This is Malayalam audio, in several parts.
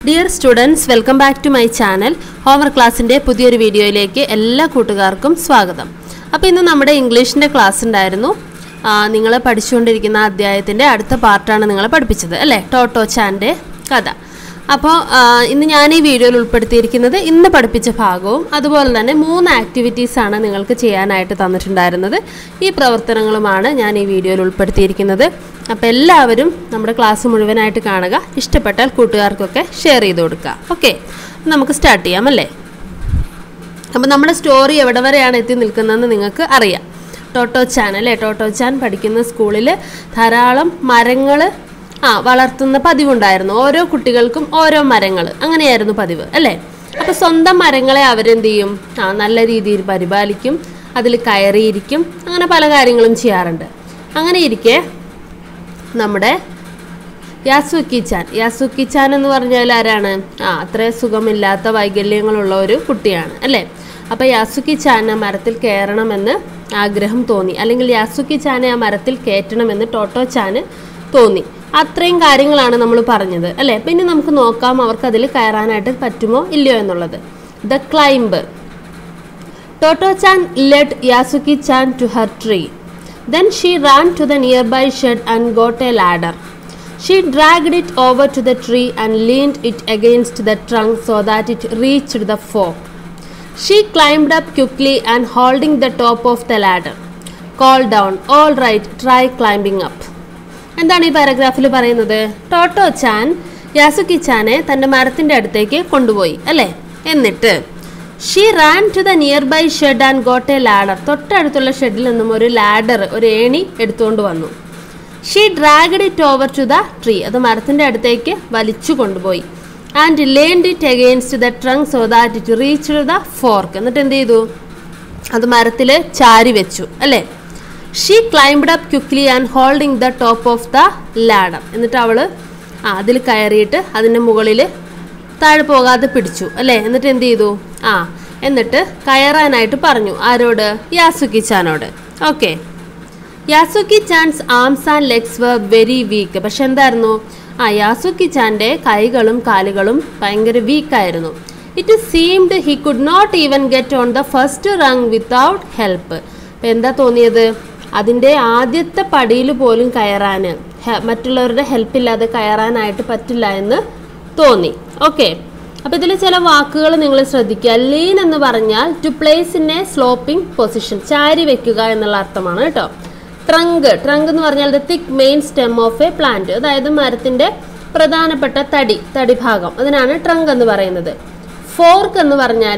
Dear students, welcome back to my channel. Homework classന്റെ പുതിയൊരു വീഡിയോയിലേക്ക് എല്ലാ കൂട്ടുകാർക്കും സ്വാഗതം. അപ്പോൾ ഇന്ന് നമ്മുടെ ഇംഗ്ലീഷിന്റെ ക്ലാസ് ഉണ്ടായിരുന്നു. നിങ്ങൾ പഠിച്ചുകൊണ്ടിരിക്കുന്ന അധ്യായത്തിന്റെ അടുത്ത പാർട്ടാണ് നിങ്ങളെ പഠിപ്പിച്ചത് അല്ലേ? ടോട്ടോ ചാന്റെ കഥ. അപ്പോൾ ഇന്ന് ഞാൻ ഈ വീഡിയോയിൽ ഉൾപ്പെടുത്തിയിരിക്കുന്നത് ഇന്ന് പഠിപ്പിച്ച ഭാഗവും അതുപോലെ തന്നെ 3 ആക്ടിവിറ്റീസ് ആണ് നിങ്ങൾക്ക് ചെയ്യാനായിട്ട് തന്നിട്ടുണ്ടായിരുന്നത്. ഈ പ്രവർത്തനങ്ങളുമാണ് ഞാൻ ഈ വീഡിയോയിൽ ഉൾപ്പെടുത്തിയിരിക്കുന്നത്. അപ്പോൾ എല്ലാവരും നമ്മുടെ ക്ലാസ് മുഴുവനായിട്ട് കാണുക. ഇഷ്ടപ്പെട്ടാൽ കൂട്ടുകാർക്കൊക്കെ ഷെയർ ചെയ്ത് കൊടുക്കുക. ഓക്കെ, നമുക്ക് സ്റ്റാർട്ട് ചെയ്യാം അല്ലേ? അപ്പോൾ നമ്മുടെ സ്റ്റോറി എവിടെ വരെയാണ് എത്തി നിൽക്കുന്നതെന്ന് നിങ്ങൾക്ക് അറിയാം. ടോട്ടോ ചാൻ അല്ലേ? ടോട്ടോ ചാൻ പഠിക്കുന്ന സ്കൂളിൽ ധാരാളം മരങ്ങൾ വളർത്തുന്ന പതിവുണ്ടായിരുന്നു. ഓരോ കുട്ടികൾക്കും ഓരോ മരങ്ങൾ, അങ്ങനെയായിരുന്നു പതിവ് അല്ലേ? അപ്പോൾ സ്വന്തം മരങ്ങളെ അവരെന്ത് ചെയ്യും? നല്ല രീതിയിൽ പരിപാലിക്കും, അതിൽ കയറിയിരിക്കും, അങ്ങനെ പല കാര്യങ്ങളും ചെയ്യാറുണ്ട്. അങ്ങനെ ഇരിക്കെ നമ്മുടെ യാസുക്കി ചാൻ എന്ന് പറഞ്ഞാൽ ആരാണ്? അത്ര സുഖമില്ലാത്ത വൈകല്യങ്ങളുള്ള ഒരു കുട്ടിയാണ് അല്ലേ? അപ്പോൾ യാസുക്കി ചാൻ മരത്തിൽ കയറണമെന്ന് ആഗ്രഹം തോന്നി, അല്ലെങ്കിൽ യാസുക്കി ചാനെ ആ മരത്തിൽ കയറ്റണമെന്ന് ടോട്ടോ ചാന് തോന്നി. അത്രയും കാര്യങ്ങളാണ് നമ്മൾ പറഞ്ഞത് അല്ലേ? പിന്നെ നമുക്ക് നോക്കാം അവർക്ക് അതിൽ കയറാനായിട്ട് പറ്റുമോ ഇല്ലയോ എന്നുള്ളത്. The climb. Toto chan led Yasuki chan to her tree. Then she ran to the nearby shed and got a ladder. She dragged it over to the tree and leaned it against the trunk so that it reached the fork. She climbed up quickly and holding the top of the ladder, called down, "All right, try climbing up." എന്താണ് ഈ പാരഗ്രാഫിൽ പറയുന്നത്? ടോട്ടോ ചാൻ യാസുക്കി ചാനെ തൻ്റെ മരത്തിൻ്റെ അടുത്തേക്ക് കൊണ്ടുപോയി അല്ലേ? എന്നിട്ട് she ran to the nearby shed and got a ladder. തൊട്ടടുത്തുള്ള ഷെഡിൽ നിന്നും ഒരു ലാഡർ, ഒരു ഏണി എടുത്തുകൊണ്ട് വന്നു. She dragged it over to the tree. അത് മരത്തിൻ്റെ അടുത്തേക്ക് വലിച്ചു കൊണ്ടുപോയി. And leaned it against the trunk so that it reached the fork. എന്നിട്ട് എന്ത് ചെയ്തു? അത് മരത്തിൽ ചാരി വെച്ചു അല്ലേ? She climbed up quickly and holding the top of the ladder. എന്നിട്ട് അവൾ അതിൽ കയറിയിട്ട് അതിൻ്റെ മുകളിൽ താഴെ പോകാതെ പിടിച്ചു അല്ലേ? എന്നിട്ട് എന്ത് ചെയ്തു? എന്നിട്ട് കയറാനായിട്ട് പറഞ്ഞു. ആരോട്? യാസുക്കി ചാനോട്. Okay. Yasuki chan's arms and legs were very weak. പക്ഷെ എന്തായിരുന്നു? യാസുക്കി ചാൻ്റെ കൈകളും കാലുകളും ഭയങ്കര വീക്കായിരുന്നു. It seemed he could not even get on the first rung without help. അപ്പം എന്താ തോന്നിയത്? അതിൻ്റെ ആദ്യത്തെ പടിയിൽ പോലും കയറാൻ മറ്റുള്ളവരുടെ ഹെൽപ്പില്ലാതെ കയറാനായിട്ട് പറ്റില്ല എന്ന് തോന്നി. ഓക്കെ. അപ്പോൾ ഇതിൽ ചില വാക്കുകൾ നിങ്ങൾ ശ്രദ്ധിക്കുക. ലീൻ എന്ന് പറഞ്ഞാൽ to place in a sloping position, ചാരി വെക്കുക എന്നുള്ള അർത്ഥമാണ് കേട്ടോ. ട്രങ്ക് എന്ന് പറഞ്ഞാൽ the thick main stem of a plant, അതായത് മരത്തിൻ്റെ പ്രധാനപ്പെട്ട തടി ഭാഗം, അതിനാണ് ട്രങ്ക് എന്ന് പറയുന്നത്. ഫോർക്ക് എന്ന് പറഞ്ഞാൽ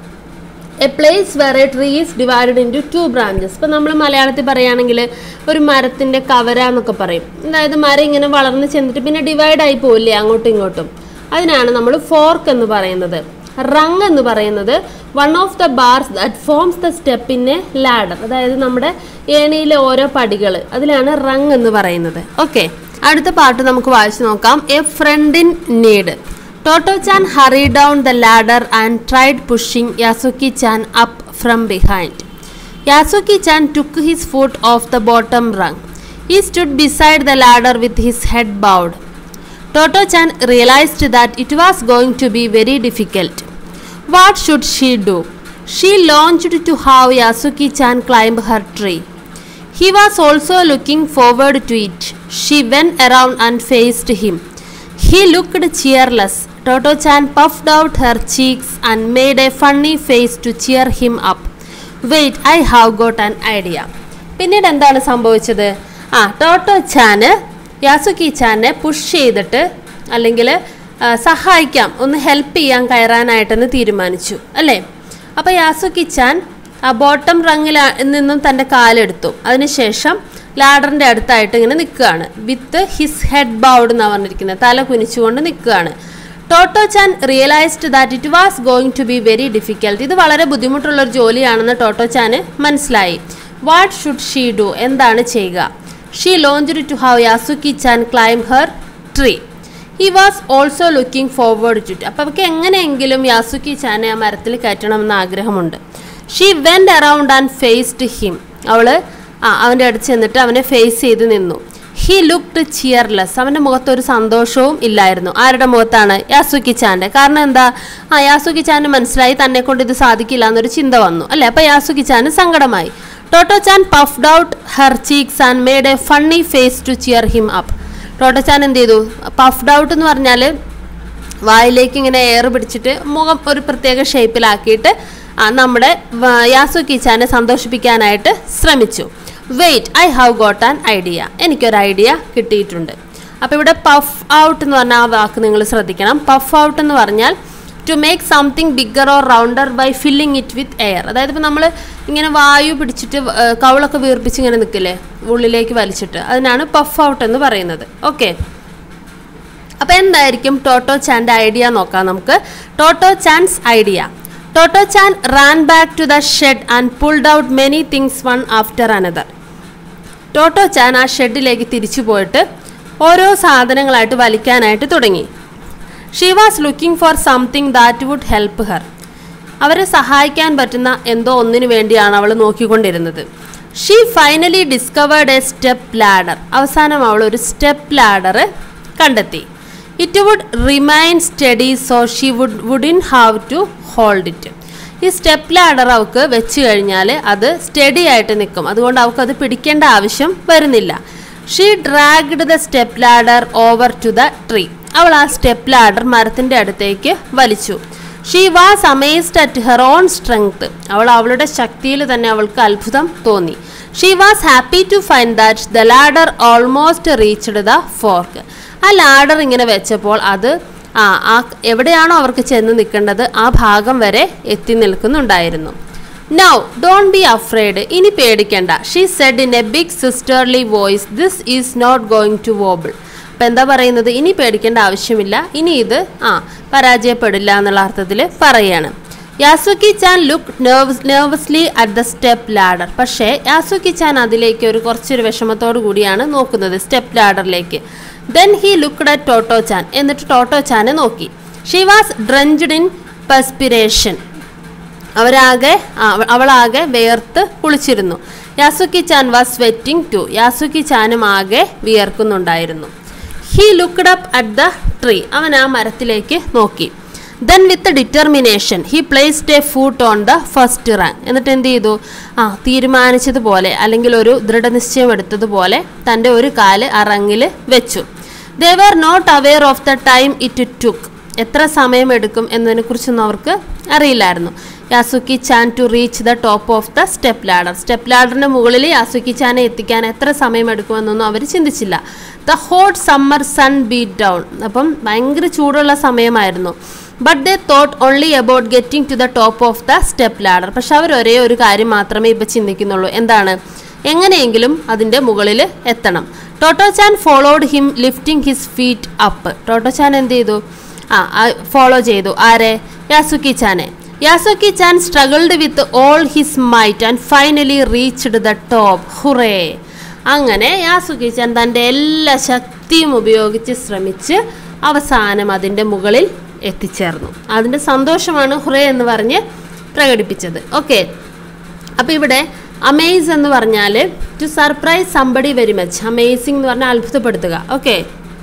a place where a tree is divided into 2 branches. ഇപ്പം നമ്മൾ മലയാളത്തിൽ പറയുകയാണെങ്കിൽ ഒരു മരത്തിൻ്റെ കവര എന്നൊക്കെ പറയും. അതായത് മരം ഇങ്ങനെ വളർന്ന് ചെന്നിട്ട് പിന്നെ ഡിവൈഡായി പോവില്ലേ അങ്ങോട്ടും ഇങ്ങോട്ടും, അതിനാണ് നമ്മൾ ഫോർക്ക് എന്ന് പറയുന്നത്. റങ് എന്ന് പറയുന്നത് one of the bars that forms the step in a ladder, അതായത് നമ്മുടെ ഏണിയിലെ ഓരോ പടികൾ, അതിലാണ് റങ് എന്ന് പറയുന്നത്. ഓക്കെ, അടുത്ത പാട്ട് നമുക്ക് വായിച്ചു നോക്കാം. A friend in need. Toto Chan hurried down the ladder and tried pushing Yasuki Chan up from behind. Yasuki Chan took his foot off the bottom rung. He stood beside the ladder with his head bowed. Toto Chan realized that it was going to be very difficult. What should she do? She longed to have Yasuki Chan climb her tree. He was also looking forward to it. She went around and faced him. He looked cheerless. Toto Chan puffed out her cheeks and made a funny face to cheer him up. Wait, I have got an idea. പിന്നീട് എന്താണ് സംഭവിച്ചത്? ടോട്ടോ ചാന് യാസുക്കി ചാനെ പുഷ് ചെയ്തിട്ട്, അല്ലെങ്കിൽ സഹായിക്കാം, ഒന്ന് ഹെൽപ്പ് ചെയ്യാൻ കയറാനായിട്ടെന്ന് തീരുമാനിച്ചു അല്ലേ? അപ്പോൾ യാസുക്കി ചാൻ ബോട്ടം റങ്ങിൽ നിന്നും തൻ്റെ കാലെടുത്തു. അതിനുശേഷം ലാഡറിൻ്റെ അടുത്തായിട്ട് ഇങ്ങനെ നിൽക്കുകയാണ്. വിത്ത് ഹിസ് ഹെഡ് ബൗഡ് എന്നാണ് പറഞ്ഞിരിക്കുന്നത്, തല കുനിച്ചുകൊണ്ട് നിൽക്കുകയാണ്. Toto chan realised that it was going to be very difficult. ഇത് വളരെ ബുദ്ധിമുട്ടുള്ളൊരു ജോലിയാണെന്ന് ടോട്ടോ ചാന് മനസ്സിലായി. What should she do? എന്താണ് ചെയ്യുക? She longed to have Yasuki chan climb her tree. He was also looking forward to it. അപ്പോൾ അവർക്ക് എങ്ങനെയെങ്കിലും യാസുക്കി ചാനെ ആ മരത്തിൽ കയറ്റണമെന്ന് ആഗ്രഹമുണ്ട്. She went around and faced him. അവൾ അവൻ്റെ അടുത്ത് ചെന്നിട്ട് അവനെ ഫേസ് ചെയ്ത് നിന്നു. He looked ചിയർലെസ്. അവൻ്റെ മുഖത്ത് ഒരു സന്തോഷവും ഇല്ലായിരുന്നു. ആരുടെ മുഖത്താണ്? യാസുക്കി-ചാൻ്റെ. കാരണം എന്താ? യാസുക്കി-ചാന് മനസ്സിലായി തന്നെ കൊണ്ട് ഇത് സാധിക്കില്ല എന്നൊരു ചിന്ത വന്നു അല്ലേ. അപ്പോൾ യാസുക്കി-ചാന് സങ്കടമായി. Toto chan puffed out her cheeks and made a funny face to cheer him up. Toto chan എന്ത് ചെയ്തു? പഫ്ഡ് ഔട്ട് എന്ന് പറഞ്ഞാൽ വായിലേക്ക് ഇങ്ങനെ എയർ പിടിച്ചിട്ട് മുഖം ഒരു പ്രത്യേക ഷേപ്പിലാക്കിയിട്ട് നമ്മുടെ യാസുക്കി-ചാനെ സന്തോഷിപ്പിക്കാനായിട്ട് ശ്രമിച്ചു. Wait, I have got an idea. എനിക്കൊരു ഐഡിയ കിട്ടിയിട്ടുണ്ട്. അപ്പോൾ ഇവിടെ പഫ് ഔട്ട് എന്ന് പറഞ്ഞാൽ ആ വാക്ക് നിങ്ങൾ ശ്രദ്ധിക്കണം. പഫ് ഔട്ട് എന്ന് പറഞ്ഞാൽ to make something bigger or rounder by filling it with air. അതായത് ഇപ്പോൾ നമ്മൾ ഇങ്ങനെ വായു പിടിച്ചിട്ട് കവിളൊക്കെ വീർപ്പിച്ച് ഇങ്ങനെ നിൽക്കില്ലേ, ഉള്ളിലേക്ക് വലിച്ചിട്ട്, അതിനാണ് പഫ് ഔട്ട് എന്ന് പറയുന്നത്. ഓക്കെ, അപ്പോൾ എന്തായിരിക്കും ടോട്ടോ-ചാൻ്റെ ഐഡിയ നോക്കാം നമുക്ക്. Toto chan's idea. Toto chan ran back to the shed and pulled out many things one after another. Toto chan ആ ഷെഡിലേക്ക് തിരിച്ചു പോയിട്ട് ഓരോ സാധനങ്ങളായിട്ട് വലിക്കാനായിട്ട് തുടങ്ങി. She was looking for something that would help her. അവരെ സഹായിക്കാൻ പറ്റുന്ന എന്തോ ഒന്നിനു വേണ്ടിയാണ് അവൾ നോക്കിക്കൊണ്ടിരുന്നത്. She finally discovered a step ladder. അവസാനം അവൾ ഒരു സ്റ്റെപ്പ് ലാഡർ കണ്ടെത്തി. It would remain steady so she wouldn't have to hold it. ഈ സ്റ്റെപ്പ് ലാഡർ അവൾക്ക് വെച്ച് കഴിഞ്ഞാൽ അത് സ്റ്റഡി ആയിട്ട് നിൽക്കും, അതുകൊണ്ട് അവൾക്കത് പിടിക്കേണ്ട ആവശ്യം വരുന്നില്ല. She dragged the step ladder over to the tree. അവൾ ആ സ്റ്റെപ്പ് ലാഡർ മരത്തിൻ്റെ അടുത്തേക്ക് വലിച്ചു. She was amazed at her own strength. അവളുടെ ശക്തിയിൽ തന്നെ അവൾക്ക് അത്ഭുതം തോന്നി. She was happy to find that the ladder almost reached the fork. ആ ലാഡർ ഇങ്ങനെ വെച്ചപ്പോൾ അത് എവിടെയാണോ അവർക്ക് ചെന്ന് നിൽക്കേണ്ടത് ആ ഭാഗം വരെ എത്തി നിൽക്കുന്നുണ്ടായിരുന്നു. Now don't be afraid. ഇനി പേടിക്കേണ്ട. She said in a big sisterly voice, this is not going to wobble. അപ്പം എന്താ പറയുന്നത്? ഇനി പേടിക്കേണ്ട ആവശ്യമില്ല, ഇനി ഇത് പരാജയപ്പെടില്ല എന്നുള്ള അർത്ഥത്തിൽ പറയാണ്. Yasuki chan look nervously at the step ladder. പക്ഷേ യാസുക്കി-ചാൻ അതിലേക്ക് കുറച്ചൊരു വിഷമത്തോടു കൂടിയാണ് നോക്കുന്നത്, സ്റ്റെപ്പ് ലാഡറിലേക്ക്. Then he looked at Toto chan. എന്നിട്ട് ടോട്ടോ-ചാനെ നോക്കി. She was drenched in perspiration. അവളാകെ വേർത്ത് കുളിച്ചിരുന്നു. Yasuki chan was sweating too. യാസുക്കി-ചാനും ആകെ വിയർക്കുന്നുണ്ടായിരുന്നു. He looked up at the tree. അവൻ ആ മരത്തിലേക്ക് നോക്കി. Then with determination he placed a foot on the first rank. എന്നിട്ട് എന്ത് ചെയ്തു? തീരുമാനിച്ചതുപോലെ അല്ലെങ്കിൽ ഒരു ദൃഢനിശ്ചയം എടുത്തതുപോലെ തൻ്റെ ഒരു കാല് ആ റങ്ങിൽ വെച്ചു. They were not aware of the time it took. എത്ര സമയം എടുക്കും എന്നതിനെക്കുറിച്ചൊന്നും അവർക്ക് അറിയില്ലായിരുന്നു. Yasuki chan to reach the top of the step ladder. Step ലാഡറിൻ്റെ മുകളിൽ യാസുക്കി-ചാനെ എത്തിക്കാൻ എത്ര സമയം എടുക്കുമെന്നൊന്നും അവർ ചിന്തിച്ചില്ല. The hot summer sun beat down. അപ്പം ഭയങ്കര ചൂടുള്ള സമയമായിരുന്നു. But they thought only about getting to the top of the step ladder. പക്ഷെ അവർ ഒരേ ഒരു കാര്യം മാത്രമേ ഇപ്പോൾ ചിന്തിക്കുന്നുള്ളൂ. എന്താണ്? എങ്ങനെയെങ്കിലും അതിൻ്റെ മുകളിൽ എത്തണം. Toto chan followed him lifting his feet up. Toto chan എന്ത് ചെയ്തു? ഫോളോ ചെയ്തു. ആരെ? യാസുക്കി-ചാനെ. Yasuki chan struggled with all his might and finally reached the top. Hurray! അങ്ങനെ യാസുക്കി-ചാൻ തൻ്റെ എല്ലാ ശക്തിയും ഉപയോഗിച്ച് ശ്രമിച്ച് അവസാനം അതിൻ്റെ മുകളിൽ എത്തിച്ചേർന്നു. അതിൻ്റെ സന്തോഷമാണ് ഹുറേ എന്ന് പറഞ്ഞ് പ്രകടിപ്പിച്ചത്. ഓക്കെ, അപ്പോൾ ഇവിടെ അമേസ് എന്ന് പറഞ്ഞാൽ to surprise somebody very much. Amazing എന്ന് പറഞ്ഞാൽ അത്ഭുതപ്പെടുത്തുക. ഓക്കെ,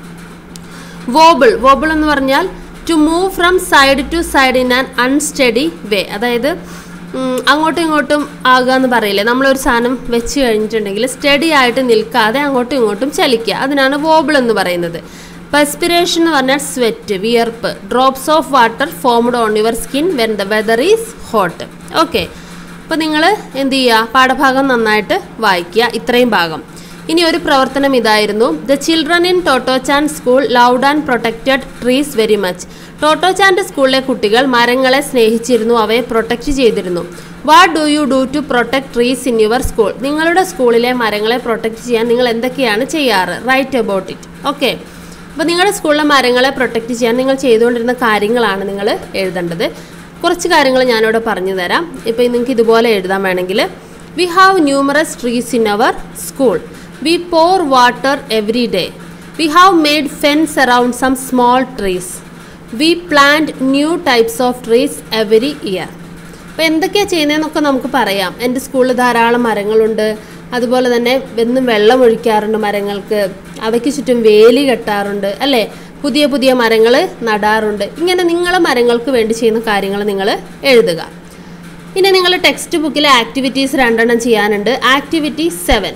വോബിൾ എന്ന് പറഞ്ഞാൽ to move from side to side in an unsteady way. അതായത് അങ്ങോട്ടും ഇങ്ങോട്ടും ആകുക എന്ന് പറയില്ലേ, നമ്മളൊരു സാധനം വെച്ച് കഴിഞ്ഞിട്ടുണ്ടെങ്കിൽ സ്റ്റഡി ആയിട്ട് നിൽക്കാതെ അങ്ങോട്ടും ഇങ്ങോട്ടും ചലിക്കുക, അതിനാണ് വോബിൾ എന്ന് പറയുന്നത്. പെർസ്പിരേഷൻ എന്ന് പറഞ്ഞാൽ സ്വെറ്റ്, വിയർപ്പ്. Drops of water formed on your skin when the weather is hot. Okay, അപ്പോൾ നിങ്ങൾ എന്ത് ചെയ്യുക? പാഠഭാഗം നന്നായിട്ട് വായിക്കുക, ഇത്രയും ഭാഗം. ഇനി ഒരു പ്രവർത്തനം ഇതായിരുന്നു. The children in Toto chan school loved and protected trees very much. ടോട്ടോ-ചാൻ്റെ സ്കൂളിലെ കുട്ടികൾ മരങ്ങളെ സ്നേഹിച്ചിരുന്നു, അവയെ പ്രൊട്ടക്റ്റ് ചെയ്തിരുന്നു. What do you do to protect trees in your school? നിങ്ങളുടെ സ്കൂളിലെ മരങ്ങളെ പ്രൊട്ടക്റ്റ് ചെയ്യാൻ നിങ്ങൾ എന്തൊക്കെയാണ് ചെയ്യാറ്? Write about it. ഓക്കെ, അപ്പോൾ നിങ്ങളുടെ സ്കൂളിലെ മരങ്ങളെ പ്രൊട്ടക്റ്റ് ചെയ്യാൻ നിങ്ങൾ ചെയ്തുകൊണ്ടിരുന്ന കാര്യങ്ങളാണ് നിങ്ങൾ എഴുതേണ്ടത്. കുറച്ച് കാര്യങ്ങൾ ഞാനിവിടെ പറഞ്ഞു തരാം. ഇപ്പോൾ നിങ്ങൾക്ക് ഇതുപോലെ എഴുതാൻ വേണമെങ്കിൽ, we have numerous trees in our school. We pour water every day. We have made fence around some small trees. We plant new types of trees every year. അപ്പോൾ എന്തൊക്കെയാണ് ചെയ്യുന്നതെന്നൊക്കെ നമുക്ക് പറയാം. എൻ്റെ സ്കൂളിൽ ധാരാളം മരങ്ങളുണ്ട്, അതുപോലെ തന്നെ എന്നും വെള്ളം ഒഴിക്കാറുണ്ട് മരങ്ങൾക്ക്, അവയ്ക്ക് ചുറ്റും വേലി കെട്ടാറുണ്ട് അല്ലേ, പുതിയ പുതിയ മരങ്ങൾ നടാറുണ്ട്. ഇങ്ങനെ നിങ്ങൾ മരങ്ങൾക്ക് വേണ്ടി ചെയ്യുന്ന കാര്യങ്ങൾ നിങ്ങൾ എഴുതുക. ഇനി നിങ്ങൾ ടെക്സ്റ്റ് ബുക്കിലെ ആക്ടിവിറ്റീസ് 2 ചെയ്യാനുണ്ട്. Activity 7.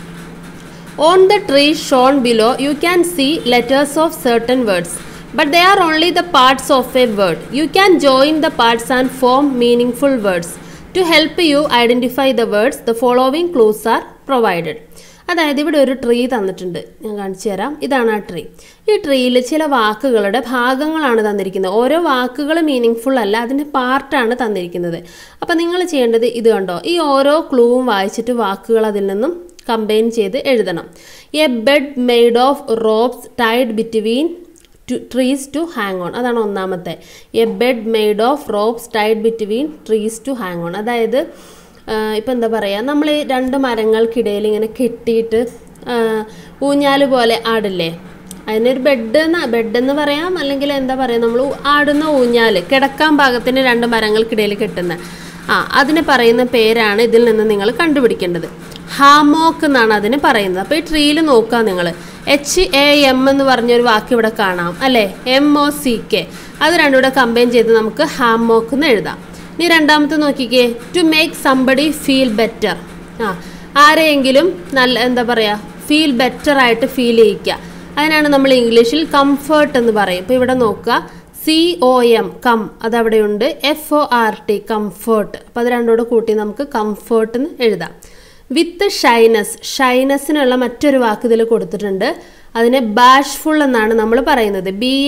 On the tree shown below, you can see letters of certain words, but they are only the parts of a word. You can join the parts and form meaningful words. To help you identify the words, the following clues are provided. അതായത് ഇവിടെ ഒരു ട്രീ തന്നിട്ടുണ്ട്, ഞാൻ കാണിച്ചു തരാം. ഇതാണ് ആ ട്രീ. ഈ ട്രീയിൽ ചില വാക്കുകളുടെ ഭാഗങ്ങളാണ് തന്നിരിക്കുന്നത്. ഓരോ വാക്കുകൾ മീനിങ് അല്ല, അതിൻ്റെ പാർട്ടാണ് തന്നിരിക്കുന്നത്. അപ്പം നിങ്ങൾ ചെയ്യേണ്ടത് ഇത് കണ്ടോ, ഈ ഓരോ ക്ലൂവും വായിച്ചിട്ട് വാക്കുകൾ അതിൽ നിന്നും കമ്പൈൻ ചെയ്ത് എഴുതണം. A bed made of ropes tied between trees to hang on, അതാണ് ഒന്നാമത്തെ. A bed made of ropes tied between trees to hang on. അതായത് ഇപ്പം എന്താ പറയുക, നമ്മൾ ഈ 2 മരങ്ങൾക്കിടയിൽ ഇങ്ങനെ കെട്ടിയിട്ട് ഊഞ്ഞാല് പോലെ ആടില്ലേ, അതിനൊരു ബെഡെന്ന് പറയാം, അല്ലെങ്കിൽ എന്താ പറയുക, നമ്മൾ ആടുന്ന ഊഞ്ഞാല്, കിടക്കാൻ പാകത്തിന് 2 മരങ്ങൾക്കിടയിൽ കെട്ടുന്ന അതിന് പറയുന്ന പേരാണ് ഇതിൽ നിന്ന് നിങ്ങൾ കണ്ടുപിടിക്കേണ്ടത്. ഹാമോക്ക് എന്നാണ് അതിന് പറയുന്നത്. അപ്പോൾ ഈ ട്രീയിൽ നോക്കുക നിങ്ങൾ, HAM എന്ന് പറഞ്ഞൊരു വാക്ക് ഇവിടെ കാണാം അല്ലേ, MOCK, അത് രണ്ടും കൂടെ കമ്പൈൻ ചെയ്ത് നമുക്ക് ഹാമോക്ക് എന്ന് എഴുതാം. ഇനി രണ്ടാമത്തെ നോക്കിക്കേ, to make somebody feel better. ആരെയെങ്കിലും നല്ല എന്താ പറയുക, ഫീൽ ബെറ്റർ ആയിട്ട് ഫീൽ ചെയ്യിക്കുക, അതിനാണ് നമ്മൾ ഇംഗ്ലീഷിൽ കംഫേർട്ട് എന്ന് പറയും. ഇപ്പോൾ ഇവിടെ നോക്കുക, COM കം അതവിടെയുണ്ട്, FORT കംഫേർട്ട്. അപ്പോൾ അത് രണ്ടോട് കൂട്ടി നമുക്ക് കംഫേർട്ട് എന്ന് എഴുതാം. വിത്ത് ഷൈനസ്സിനുള്ള മറ്റൊരു വാക്ക് ഇതിൽ കൊടുത്തിട്ടുണ്ട്, അതിനെ ബാഷ്ഫുൾ എന്നാണ് നമ്മൾ പറയുന്നത്.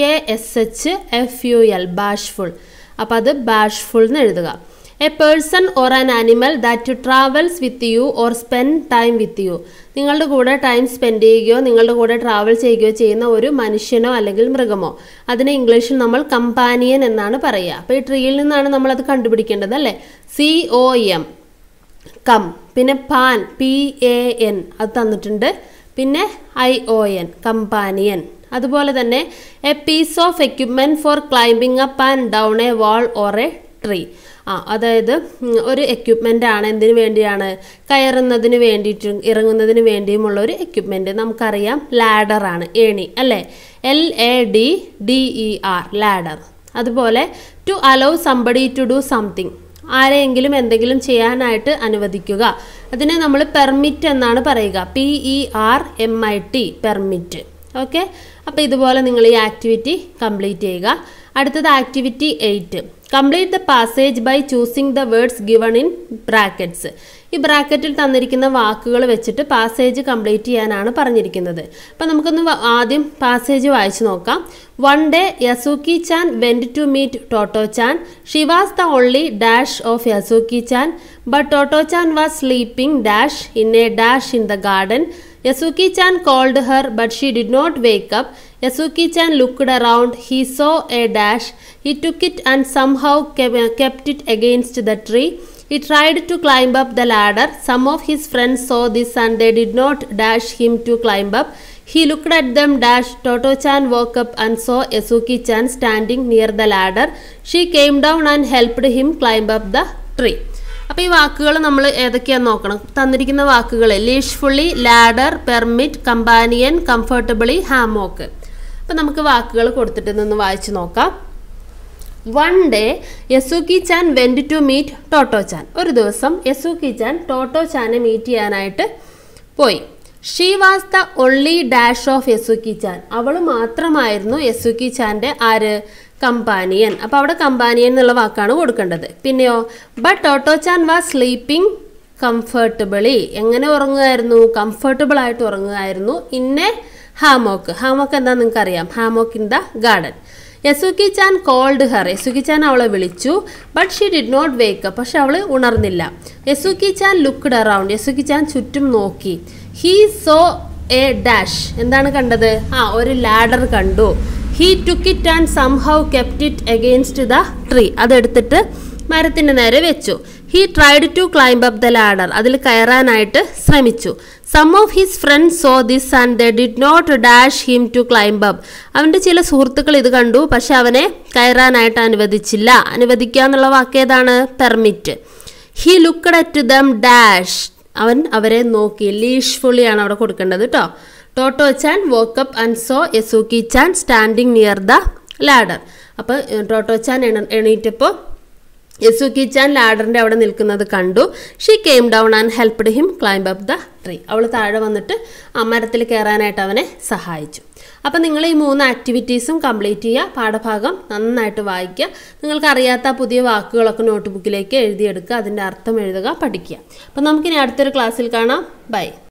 BASHFUL bashful. അപ്പോൾ അത് ബാഷ്ഫുൾ എന്ന് എഴുതുക. A person or an animal that travels with you or spend time with you. നിങ്ങളുടെ കൂടെ ടൈം സ്പെൻഡ് ചെയ്യുകയോ നിങ്ങളുടെ കൂടെ ട്രാവൽ ചെയ്യുകയോ ചെയ്യുന്ന ഒരു മനുഷ്യനോ അല്ലെങ്കിൽ മൃഗമോ, അതിനെ ഇംഗ്ലീഷിൽ നമ്മൾ കമ്പാനിയൻ എന്നാണ് പറയുക. അപ്പോൾ ഈ ട്രീയിൽ നിന്നാണ് നമ്മളത് കണ്ടുപിടിക്കേണ്ടത് അല്ലേ. COM കം, പിന്നെ പാൻ PAN അത് തന്നിട്ടുണ്ട്, പിന്നെ ION കമ്പാനിയൻ. അതുപോലെ തന്നെ a piece of equipment for climbing up and down a wall or a tree. അതായത് ഒരു എക്യുപ്മെൻ്റ് ആണ്, എന്തിനു വേണ്ടിയാണ്, കയറുന്നതിന് വേണ്ടിയിട്ടും ഇറങ്ങുന്നതിന് വേണ്ടിയുമുള്ള ഒരു എക്യുപ്മെൻറ്റ്. നമുക്കറിയാം ലാഡറാണ്, ഏണി അല്ലേ, LADDER ലാഡർ. അതുപോലെ to allow somebody to do something, ആരെയെങ്കിലും എന്തെങ്കിലും ചെയ്യാനായിട്ട് അനുവദിക്കുക, അതിനെ നമ്മൾ പെർമിറ്റ് എന്നാണ് പറയുക, PERMIT പെർമിറ്റ്. ഓക്കെ, അപ്പോൾ ഇതുപോലെ നിങ്ങൾ ഈ ആക്ടിവിറ്റി കംപ്ലീറ്റ് ചെയ്യുക. അടുത്തത് activity 8. Complete the passage by choosing the words given in brackets. ഈ ബ്രാക്കറ്റിൽ തന്നിരിക്കുന്ന വാക്കുകൾ വെച്ചിട്ട് പാസേജ് കംപ്ലീറ്റ് ചെയ്യാനാണ് പറഞ്ഞിരിക്കുന്നത്. അപ്പം നമുക്കൊന്ന് ആദ്യം പാസേജ് വായിച്ചു നോക്കാം. One day Yasuki chan went to meet Toto chan. She was the only dash of Yasuki chan, but Toto chan was sleeping dash in a dash in the garden. Yasuki-chan called her, but she did not wake up. Yasuki-chan looked around. He saw a dash. He took it and somehow kept it against the tree. He tried to climb up the ladder. Some of his friends saw this and they did not dash him to climb up. He looked at them dash. Toto-chan woke up and saw Yasuki-chan standing near the ladder. She came down and helped him climb up the tree. അപ്പോൾ ഈ വാക്കുകൾ നമ്മൾ ഏതൊക്കെയാണെന്ന് നോക്കണം. തന്നിരിക്കുന്ന വാക്കുകൾ ലീഷ്ഫുള്ളി, ladder, permit, companion, comfortably, hammock. അപ്പോൾ നമുക്ക് വാക്കുകൾ കൊടുത്തിട്ട് നിന്ന് വായിച്ച് നോക്കാം. One day Yasuki chan went to meet Toto chan. ഒരു ദിവസം യസൂക്കി ചാൻ ടോട്ടോ ചാനെ മീറ്റ് ചെയ്യാനായിട്ട് പോയി. She was the only dash of Yasuki chan. അവൾ മാത്രമായിരുന്നു യസൂക്കി ചാൻ്റെ ആര്, കമ്പാനിയൻ. അപ്പോൾ അവിടെ കമ്പാനിയൻ എന്നുള്ള വാക്കാണ് കൊടുക്കേണ്ടത്. പിന്നെയോ, but Toto chan was sleeping comfortably. എങ്ങനെ ഉറങ്ങുമായിരുന്നു, കംഫർട്ടബിൾ ആയിട്ട് ഉറങ്ങുമായിരുന്നു. ഇന്നെ ഹാമോക്ക്. ഹാമോക്ക് എന്താ നിങ്ങൾക്ക് അറിയാം, hammock in the garden. Yasuaki chan called her. Yasuaki chan അവളെ വിളിച്ചു. But she did not wake up. പക്ഷെ അവൾ ഉണർന്നില്ല. യസൂക്കി ചാൻ ലുക്ക്ഡ് അറൗണ്ട്. യസൂക്കി ചാൻ ചുറ്റും നോക്കി. He saw a dash. എന്താണ് കണ്ടത്, ഒരു ലാഡർ കണ്ടു. He took it and somehow kept it against the tree. അതെടുത്തിട്ട് മരത്തിൻ്റെ നേരെ വെച്ചു. He tried to climb up the ladder. അതിൽ കയറാനായിട്ട് ശ്രമിച്ചു. Some of his friends saw this and they did not dash him to climb up. അവൻ്റെ ചില സുഹൃത്തുക്കൾ ഇത് കണ്ടു, പക്ഷെ അവനെ കയറാനായിട്ട് അനുവദിച്ചില്ല. അനുവദിക്കുക എന്നുള്ള വാക്ക് ഏതാണ്, permit. He looked at them dash. അവൻ അവരെ നോക്കി. ലീഷ്ഫുള്ളി ആണ് അവിടെ കൊടുക്കേണ്ടത് കേട്ടോ. Totto chan woke up and saw Yasuaki chan standing near the ladder. അപ്പോൾ ടോട്ടോ ചാൻ എണീറ്റപ്പോൾ യസൂക്കി ചാൻ ലാഡറിൻ്റെ അവിടെ നിൽക്കുന്നത് കണ്ടു. She came down and helped him climb up the tree. അവൾ താഴെ വന്നിട്ട് ആ മരത്തിൽ കയറാനായിട്ട് അവനെ സഹായിച്ചു. അപ്പം നിങ്ങൾ ഈ 3 ആക്ടിവിറ്റീസും കംപ്ലീറ്റ് ചെയ്യുക. പാഠഭാഗം നന്നായിട്ട് വായിക്കുക. നിങ്ങൾക്കറിയാത്ത പുതിയ വാക്കുകളൊക്കെ നോട്ട് ബുക്കിലേക്ക് എഴുതിയെടുക്കുക. അതിൻ്റെ അർത്ഥം എഴുതുക, പഠിക്കുക. അപ്പം നമുക്കിനി അടുത്തൊരു ക്ലാസ്സിൽ കാണാം. ബൈ.